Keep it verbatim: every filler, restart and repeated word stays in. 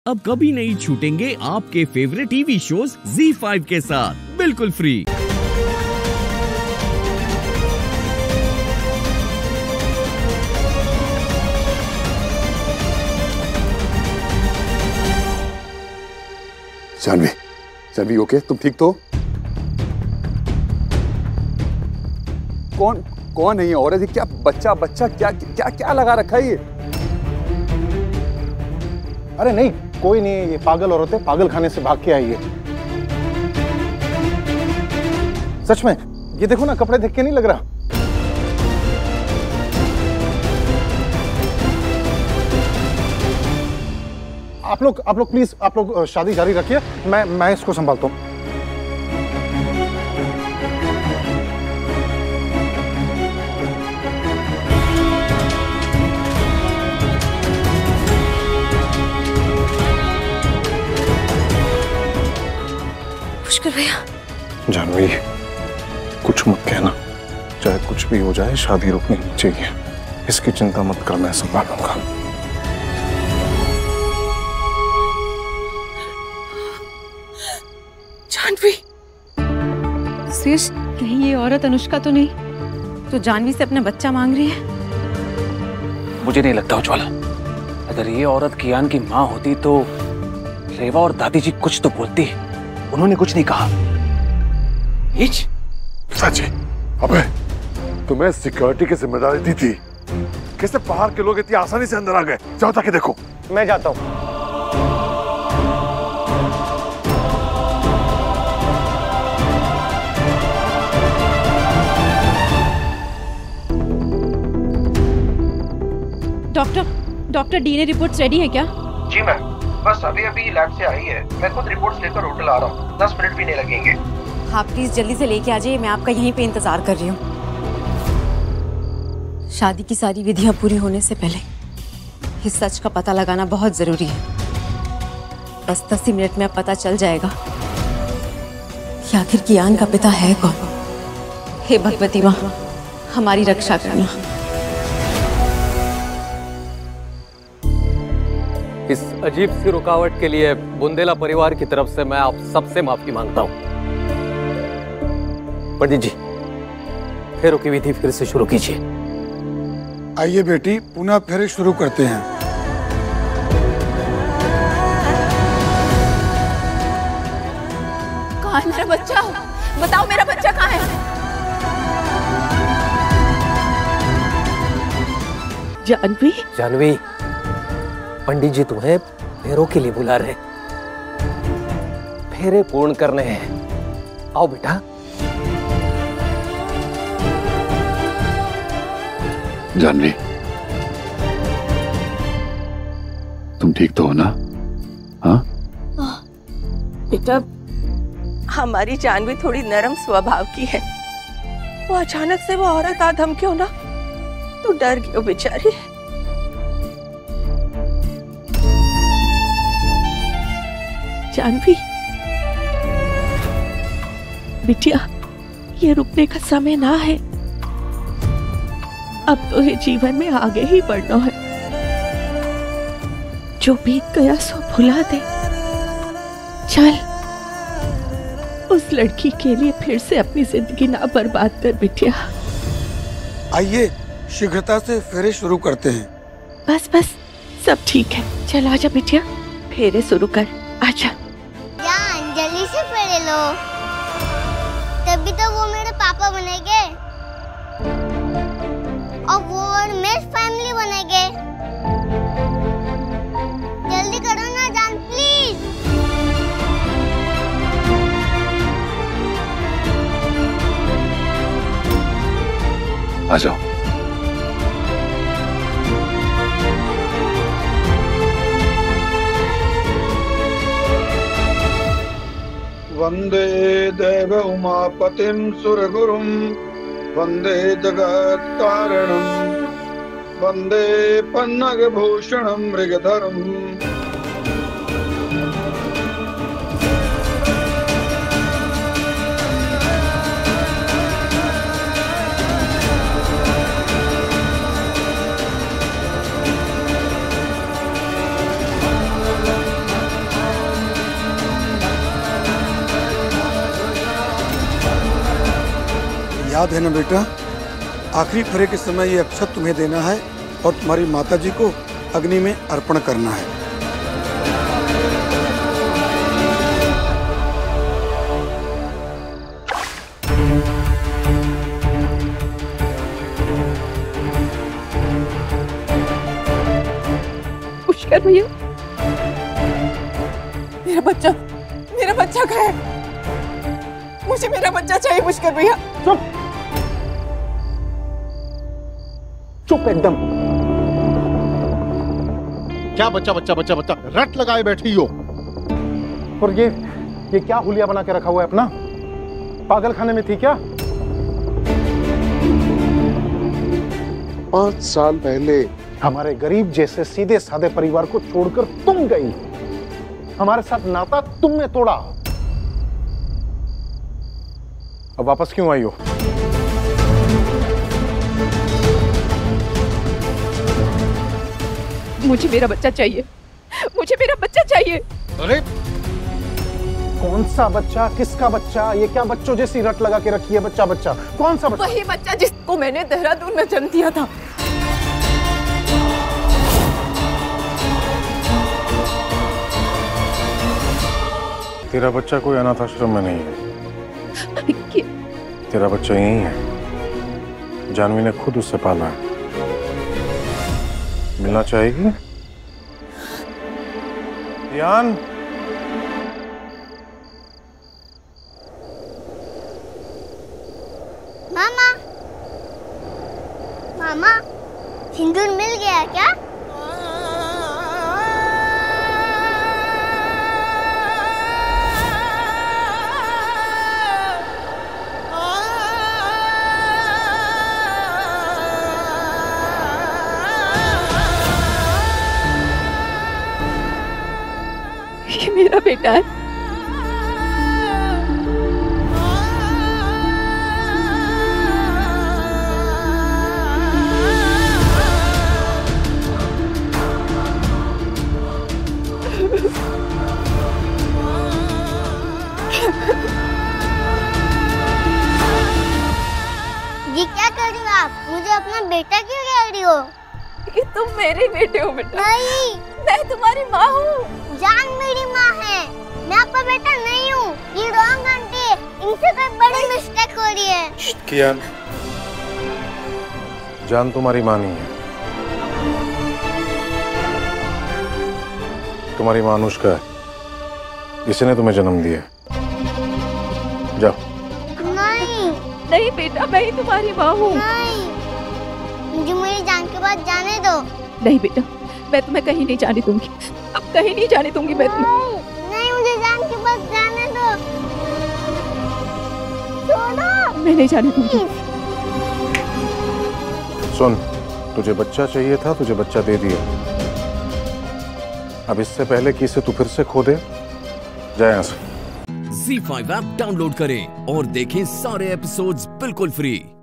अब कभी नहीं छूटेंगे आपके favourite TV shows Zee five के साथ बिल्कुल फ्री। जानवी, जानवी ओके? तुम ठीक तो? कौन कौन है ये औरत? क्या बच्चा बच्चा क्या क्या क्या लगा रखा है ये? अरे नहीं, कोई नहीं, ये पागल औरत है, पागल खाने से भाग के आई है। सच में, ये देखो ना, कपड़े देख के नहीं लग रहा। आप लोग आप लोग प्लीज आप लोग शादी जारी रखिए, मैं मैं इसको संभालता हूँ। पुष्कर भैया। जानवी, कुछ मत कहना, चाहे कुछ भी हो जाए शादी रुकनी नहीं चाहिए। इसकी चिंता मत कर, मैं संभालूंगा। जानवी, शीर्ष, कहीं ये औरत अनुष्का तो नहीं जो जानवी से अपना बच्चा मांग रही है? मुझे नहीं लगता उज्ज्वला, अगर ये औरत कियान की माँ होती तो रेवा और दादी जी कुछ तो बोलती। उन्होंने कुछ नहीं कहा। हिच साची, अबे तुम्हें सिक्योरिटी की जिम्मेदारी दी थी, कैसे बाहर के लोग इतनी आसानी से अंदर आ गए? जाओ ताकि देखो। मैं जाता हूँ। Doctor doctor DNA reports ready है क्या? जी मैम, बस अभी अभी लैब से आई है। मैं खुद रिपोर्ट्स लेकर होटल आ रहा हूँ, दस मिनट भी नहीं लगेंगे। हाँ प्लीज जल्दी से लेके आ जाइए, मैं आपका यहीं पे इंतजार कर रही हूँ। शादी की सारी विधियां पूरी होने से पहले इस सच का पता लगाना बहुत जरूरी है। बस दस ही मिनट में अब पता चल जाएगा कि आखिर कियान का पिता है कौन। हे भगवती माँ, हमारी रक्षा करना। इस अजीब सी रुकावट के लिए बुंदेला परिवार की तरफ से मैं आप सबसे माफी मांगता हूं। पंडित जी, फेरों की विधि फिर से शुरू कीजिए। आइए बेटी, पुनः फेरे शुरू करते हैं। कहाँ है मेरा बच्चा? बताओ मेरा बच्चा कहाँ है? जानवी, जानवी, पंडित जी तुम्हें फेरों के लिए बुला रहे, फेरे पूर्ण करने हैं। आओ बेटा। जानवी, तुम ठीक तो हो ना? हाँ बेटा, हमारी जानवी थोड़ी नरम स्वभाव की है। वो अचानक से वो औरत आ धमकी ना, तो डर गई वो बेचारी। जानवी, बिटिया, ये रुकने का समय ना है। अब तो ये जीवन में आगे ही बढ़ना है। जो बीत गया सो भुला दे। चल, उस लड़की के लिए फिर से अपनी जिंदगी ना बर्बाद कर बिटिया। आइए शीघ्रता से फेरे शुरू करते हैं। बस बस, सब ठीक है। चल आजा बिटिया, फेरे शुरू कर। आजा। जान, जल्दी से फेरे लो, तभी तो वो मेरे पापा बनेंगे और वो और मेरी फैमिली बनेंगे। जल्दी करो ना जान, प्लीज। आ जाओ। वंदे देव उमापतिं सुरगुरुं, वंदे जगत्कारणं, वंदे पन्नगभूषणं मृगधरम्। याद है ना बेटा, आखिरी फेरे के समय ये अक्षत तुम्हें देना है और तुम्हारी माताजी को अग्नि में अर्पण करना है। पुष्कर भैया, मेरा बच्चा, मेरा बच्चा कहाँ है? मुझे मेरा बच्चा चाहिए पुष्कर भैया। चुप चुप एकदम। क्या बच्चा बच्चा बच्चा बच्चा रट लगाए बैठी हो? और ये ये क्या हुलिया बना के रखा हुआ है अपना? पागल खाने में थी क्या? पांच साल पहले हमारे गरीब जैसे सीधे साधे परिवार को छोड़कर तुम गई, हमारे साथ नाता तुमने तोड़ा। अब वापस क्यों आई हो? मुझे मेरा बच्चा चाहिए, मुझे मेरा बच्चा चाहिए। अरे कौन सा बच्चा? किसका बच्चा? ये क्या बच्चों जैसी रट लगा के रखी है? बच्चा बच्चा कौन सा बच्चा? वही बच्चा जिसको मैंने देहरादून में जन्म दिया था। तेरा बच्चा कोई अनाथ आश्रम में नहीं है। तेरा बच्चा यही है, जानवी ने खुद उससे पाला है। मिलना चाहेगी? यान मामा, मामा, सिंदूर मिल गया क्या? ये मेरा बेटा है। ये क्या कर रही हो आप? मुझे अपना बेटा क्यों कह रही हो? कि तुम मेरे बेटे हो बेटा। नहीं, मैं तुम्हारी माँ हूँ। जान मेरी माँ है, मैं आपका बेटा नहीं हूँ। ये रॉन्ग आंटी है, इनसे कोई बड़ी मिस्टेक हो रही है। कियान, जान तुम्हारी माँ नहीं है, तुम्हारी माँ अनुष्का है, इसने तुम्हें जन्म दिया। जाओ। नहीं नहीं बेटा, मैं ही तुम्हारी माँ हूँ। नहीं, मुझे मेरी जान के बाद जाने दो। नहीं बेटा, मैं तुम्हें कहीं नहीं जाने दूंगी, अब कहीं नहीं जाने दूंगी मैं तुम्हें। नहीं, मुझे जान के बाद जाने दो। छोड़ो। मैं नहीं जाने दूंगी। सुन, तुझे बच्चा चाहिए था, तुझे बच्चा दे दिया। अब इससे पहले कि इसे तू फिर से खो दे, जाए यहाँ से। ज़ी फाइव ऐप डाउनलोड करें और देखें सारे एपिसोड्स बिल्कुल फ्री।